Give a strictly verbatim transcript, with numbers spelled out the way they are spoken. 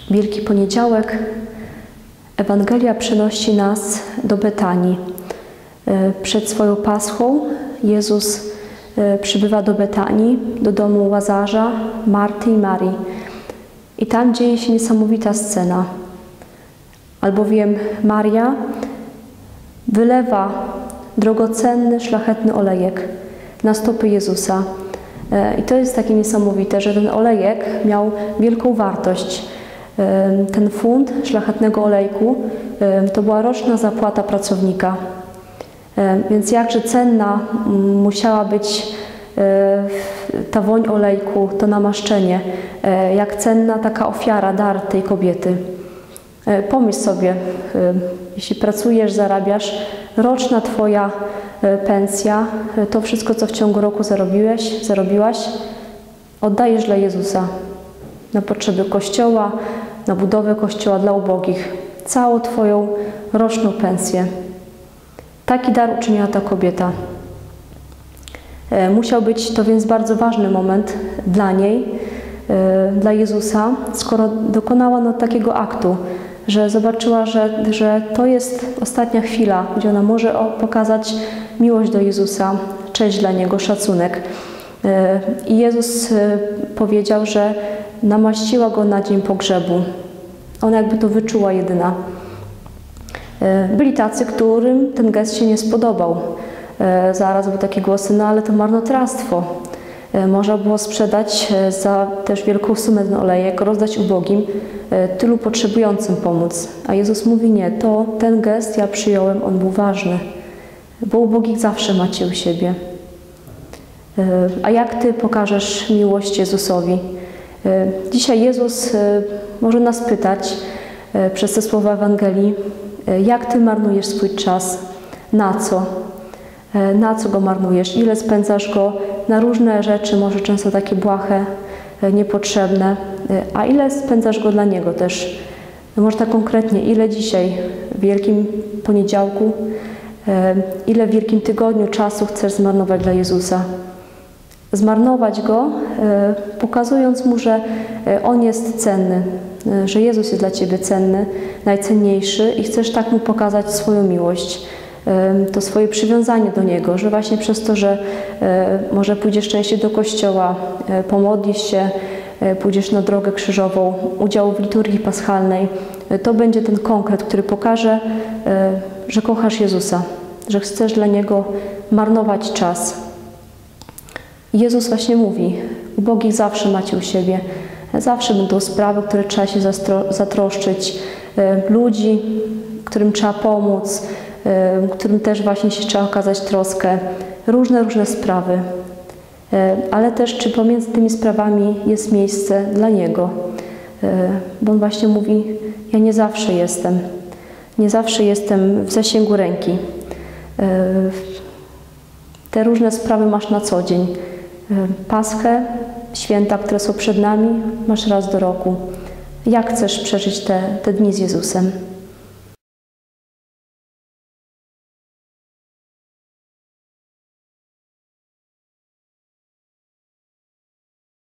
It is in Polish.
Wielki Poniedziałek. Ewangelia przenosi nas do Betanii. Przed swoją Paschą Jezus przybywa do Betanii, do domu Łazarza, Marty i Marii. I tam dzieje się niesamowita scena. Albowiem Maria wylewa drogocenny, szlachetny olejek na stopy Jezusa. I to jest takie niesamowite, że ten olejek miał wielką wartość. Ten funt szlachetnego olejku to była roczna zapłata pracownika. Więc jakże cenna musiała być ta woń olejku, to namaszczenie, jak cenna taka ofiara, dar tej kobiety. Pomyśl sobie, jeśli pracujesz, zarabiasz, roczna Twoja pensja, to wszystko, co w ciągu roku zarobiłeś, zarobiłaś, oddajesz dla Jezusa, na potrzeby Kościoła, na budowę Kościoła dla ubogich. Całą Twoją roczną pensję. Taki dar uczyniła ta kobieta. Musiał być to więc bardzo ważny moment dla niej, dla Jezusa, skoro dokonała no, takiego aktu, że zobaczyła, że, że to jest ostatnia chwila, gdzie ona może pokazać miłość do Jezusa, cześć dla Niego, szacunek. I Jezus powiedział, że namaściła Go na dzień pogrzebu. Ona jakby to wyczuła jedyna. Byli tacy, którym ten gest się nie spodobał. Zaraz były takie głosy, no ale to marnotrawstwo. Można było sprzedać za też wielką sumę ten olejek, rozdać ubogim, tylu potrzebującym pomóc. A Jezus mówi nie, to ten gest ja przyjąłem, on był ważny, bo ubogich zawsze macie u siebie. A jak Ty pokażesz miłość Jezusowi? Dzisiaj Jezus może nas pytać przez te słowa Ewangelii, jak Ty marnujesz swój czas, na co? Na co go marnujesz? Ile spędzasz go na różne rzeczy, może często takie błahe, niepotrzebne, a ile spędzasz go dla Niego też? No może tak konkretnie, ile dzisiaj w Wielkim Poniedziałku, ile w Wielkim Tygodniu czasu chcesz zmarnować dla Jezusa? Zmarnować go, pokazując Mu, że On jest cenny, że Jezus jest dla Ciebie cenny, najcenniejszy i chcesz tak Mu pokazać swoją miłość, to swoje przywiązanie do Niego, że właśnie przez to, że może pójdziesz częściej do kościoła, pomodlisz się, pójdziesz na drogę krzyżową, udział w liturgii paschalnej, to będzie ten konkret, który pokaże, że kochasz Jezusa, że chcesz dla Niego marnować czas. Jezus właśnie mówi, ubogich zawsze macie u siebie, zawsze będą sprawy, które trzeba się zatroszczyć, ludzi, którym trzeba pomóc, którym też właśnie się trzeba okazać troskę, różne, różne sprawy. Ale też, czy pomiędzy tymi sprawami jest miejsce dla Niego? Bo On właśnie mówi, ja nie zawsze jestem, nie zawsze jestem w zasięgu ręki. Te różne sprawy masz na co dzień. Paschę, święta, które są przed nami, masz raz do roku. Jak chcesz przeżyć te, te dni z Jezusem?